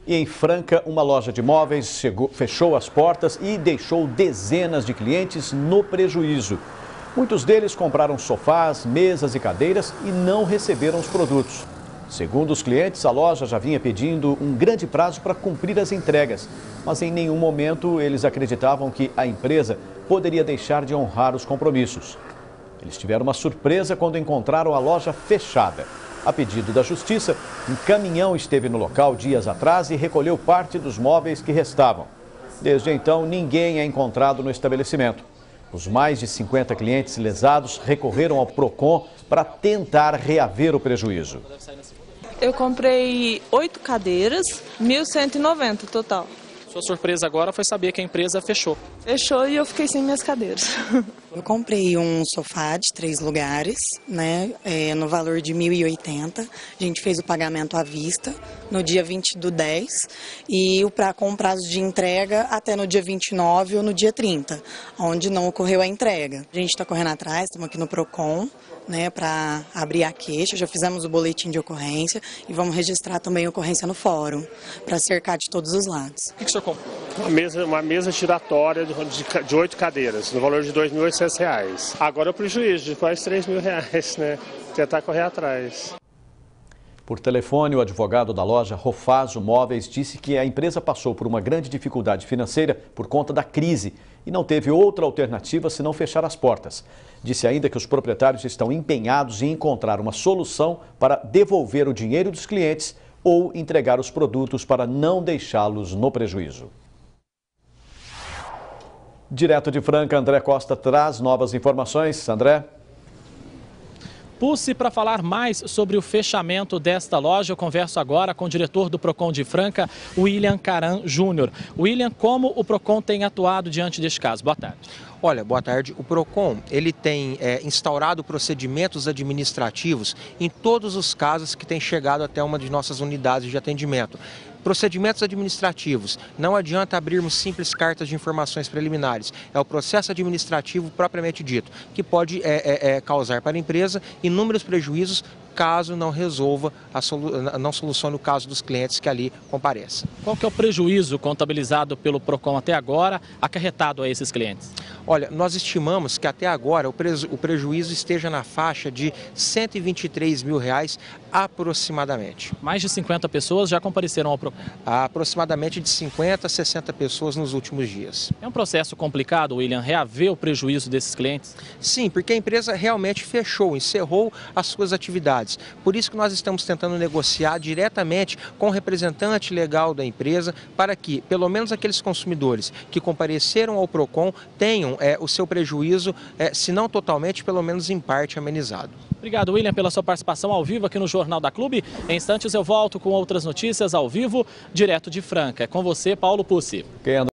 E em Franca, uma loja de móveis fechou as portas e deixou dezenas de clientes no prejuízo. Muitos deles compraram sofás, mesas e cadeiras e não receberam os produtos. Segundo os clientes, a loja já vinha pedindo um grande prazo para cumprir as entregas, mas em nenhum momento eles acreditavam que a empresa poderia deixar de honrar os compromissos. Eles tiveram uma surpresa quando encontraram a loja fechada. A pedido da Justiça, um caminhão esteve no local dias atrás e recolheu parte dos móveis que restavam. Desde então, ninguém é encontrado no estabelecimento. Os mais de 50 clientes lesados recorreram ao Procon para tentar reaver o prejuízo. Eu comprei 8 cadeiras, 1.190 total. Sua surpresa agora foi saber que a empresa fechou. Fechou e eu fiquei sem minhas cadeiras. Eu comprei um sofá de 3 lugares, né, no valor de 1.080. A gente fez o pagamento à vista no dia 20/10 e com prazo de entrega até no dia 29 ou no dia 30, onde não ocorreu a entrega. A gente está correndo atrás, estamos aqui no Procon, né, para abrir a queixa, já fizemos o boletim de ocorrência e vamos registrar também a ocorrência no fórum, para cercar de todos os lados. O que o senhor comprou? Uma mesa giratória de 8 cadeiras, no valor de R$ 2.800. Agora é o prejuízo de quase R$ 3.000, né? Tentar correr atrás. Por telefone, o advogado da loja Rofazo Móveis disse que a empresa passou por uma grande dificuldade financeira por conta da crise e não teve outra alternativa senão fechar as portas. Disse ainda que os proprietários estão empenhados em encontrar uma solução para devolver o dinheiro dos clientes ou entregar os produtos para não deixá-los no prejuízo. Direto de Franca, André Costa traz novas informações. André? Pulse, para falar mais sobre o fechamento desta loja, eu converso agora com o diretor do Procon de Franca, William Caran Júnior. William, como o Procon tem atuado diante deste caso? Boa tarde. Olha, boa tarde. O Procon, ele tem instaurado procedimentos administrativos em todos os casos que têm chegado até uma de nossas unidades de atendimento. Procedimentos administrativos, não adianta abrirmos simples cartas de informações preliminares, é o processo administrativo propriamente dito, que pode causar para a empresa inúmeros prejuízos caso não resolva, não solucione o caso dos clientes que ali comparecem. Qual que é o prejuízo contabilizado pelo Procon até agora, acarretado a esses clientes? Olha, nós estimamos que até agora o prejuízo esteja na faixa de R$ 123 mil aproximadamente. Mais de 50 pessoas já compareceram ao Procon? Aproximadamente de 50 a 60 pessoas nos últimos dias. É um processo complicado, William, reaver o prejuízo desses clientes? Sim, porque a empresa realmente fechou, encerrou as suas atividades. Por isso que nós estamos tentando negociar diretamente com o representante legal da empresa para que, pelo menos aqueles consumidores que compareceram ao Procon, tenham o seu prejuízo, se não totalmente, pelo menos em parte amenizado. Obrigado, William, pela sua participação ao vivo aqui no Jornal da Clube. Em instantes eu volto com outras notícias ao vivo, direto de Franca. É com você, Paulo Pucci.